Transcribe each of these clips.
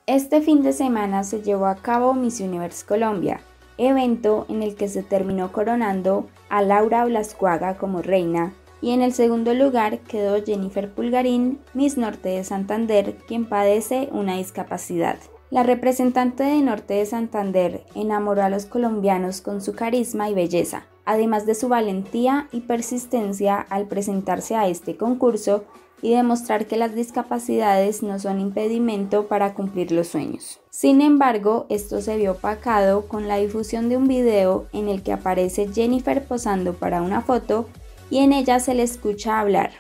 Este fin de semana se llevó a cabo Miss Universe Colombia, evento en el que se terminó coronando a Laura Blascuaga como reina, y en el segundo lugar quedó Jennifer Pulgarín, Miss Norte de Santander, quien padece una discapacidad. La representante de Norte de Santander enamoró a los colombianos con su carisma y belleza, además de su valentía y persistencia al presentarse a este concurso y demostrar que las discapacidades no son impedimento para cumplir los sueños. Sin embargo, esto se vio opacado con la difusión de un video en el que aparece Jennifer posando para una foto y en ella se le escucha hablar.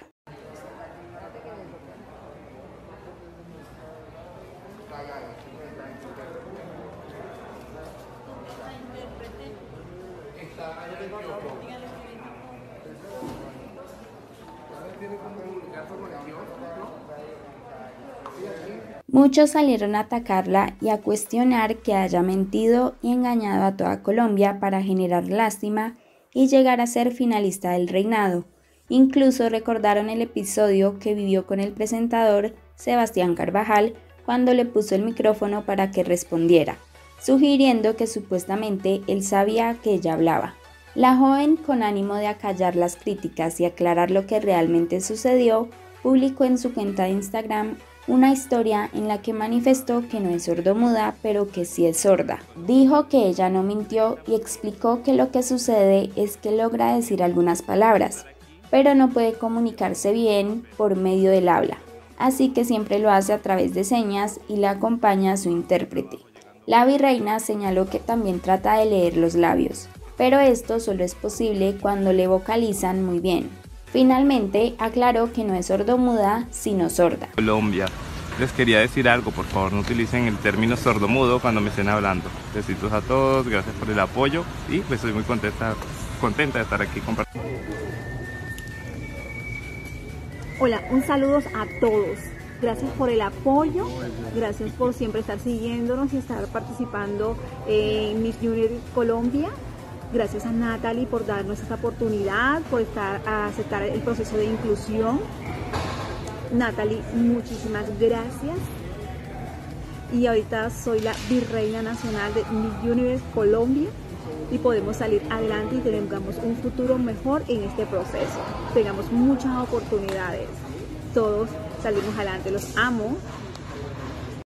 Muchos salieron a atacarla y a cuestionar que haya mentido y engañado a toda Colombia para generar lástima y llegar a ser finalista del reinado. Incluso recordaron el episodio que vivió con el presentador Sebastián Carvajal cuando le puso el micrófono para que respondiera, sugiriendo que supuestamente él sabía que ella hablaba. La joven, con ánimo de acallar las críticas y aclarar lo que realmente sucedió, publicó en su cuenta de Instagram una historia en la que manifestó que no es sordomuda, pero que sí es sorda. Dijo que ella no mintió y explicó que lo que sucede es que logra decir algunas palabras, pero no puede comunicarse bien por medio del habla, así que siempre lo hace a través de señas y la acompaña a su intérprete. La virreina señaló que también trata de leer los labios, pero esto solo es posible cuando le vocalizan muy bien. Finalmente, aclaró que no es sordomuda, sino sorda. Colombia, les quería decir algo, por favor no utilicen el término sordomudo cuando me estén hablando. Besitos a todos, gracias por el apoyo y pues estoy muy contenta de estar aquí compartiendo. Hola, un saludo a todos. Gracias por el apoyo, gracias por siempre estar siguiéndonos y estar participando en Miss Universe Colombia. Gracias a Natalie por darnos esta oportunidad, por aceptar el proceso de inclusión. Natalie, muchísimas gracias. Y ahorita soy la virreina nacional de Miss Universe Colombia y podemos salir adelante y tengamos un futuro mejor en este proceso. Tengamos muchas oportunidades. Todos salimos adelante. Los amo.